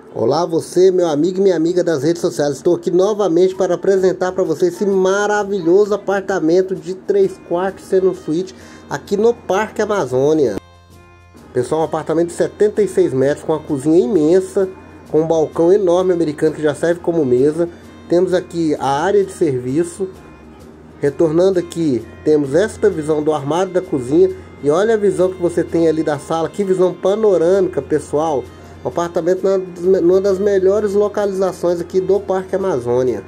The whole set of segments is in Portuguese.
Olá você, meu amigo e minha amiga das redes sociais. Estou aqui novamente para apresentar para você esse maravilhoso apartamento de 3 quartos sendo suíte aqui no Parque Amazônia. Pessoal, um apartamento de 76 metros com uma cozinha imensa, com um balcão enorme americano que já serve como mesa. Temos aqui a área de serviço. Retornando aqui, temos esta visão do armário da cozinha. E olha a visão que você tem ali da sala, que visão panorâmica, pessoal. O apartamento numa das melhores localizações aqui do Parque Amazônia.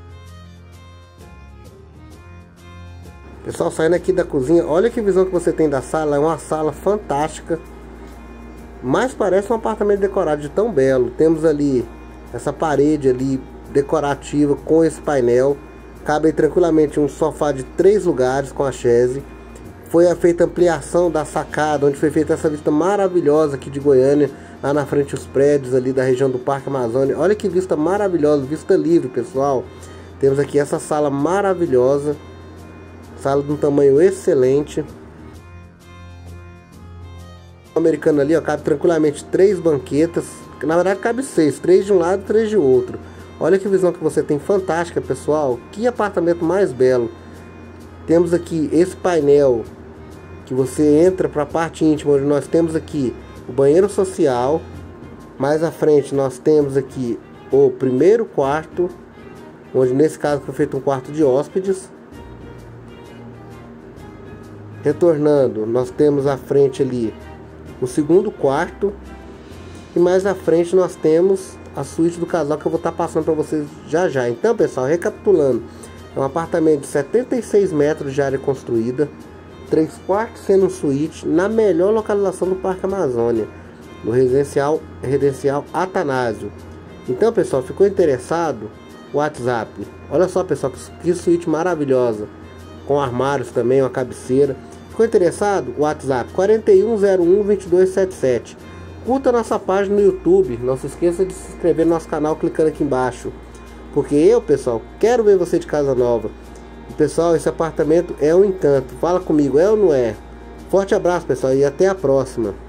Pessoal, saindo aqui da cozinha, olha que visão que você tem da sala. É uma sala fantástica, mas parece um apartamento decorado de tão belo. Temos ali essa parede ali decorativa com esse painel. Cabe aí tranquilamente um sofá de 3 lugares com a chaise. Foi feita ampliação da sacada, onde foi feita essa vista maravilhosa aqui de Goiânia. Lá na frente os prédios ali da região do Parque Amazônia. Olha que vista maravilhosa, vista livre, pessoal. Temos aqui essa sala maravilhosa. Sala de um tamanho excelente. O americano ali, ó, cabe tranquilamente 3 banquetas. Na verdade cabe 6, 3 de um lado e 3 de outro. Olha que visão que você tem fantástica, pessoal. Que apartamento mais belo. Temos aqui esse painel que você entra para a parte íntima, onde nós temos aqui o banheiro social. Mais à frente nós temos aqui o primeiro quarto, onde nesse caso foi feito um quarto de hóspedes. Retornando, nós temos à frente ali o segundo quarto. E mais à frente nós temos a suíte do casal, que eu vou estar passando para vocês já já. Então, pessoal, recapitulando, é um apartamento de 76 metros de área construída, 3 quartos sendo suíte, na melhor localização do Parque Amazônia, no residencial Atanásio. Então, pessoal, ficou interessado? WhatsApp. Olha só, pessoal, que suíte maravilhosa, com armários também, uma cabeceira. Ficou interessado? WhatsApp 4101-2277. Curta nossa página no YouTube. Não se esqueça de se inscrever no nosso canal clicando aqui embaixo, porque eu, pessoal, quero ver você de casa nova. E, pessoal, esse apartamento é um encanto. Fala comigo, é ou não é? Forte abraço, pessoal, e até a próxima.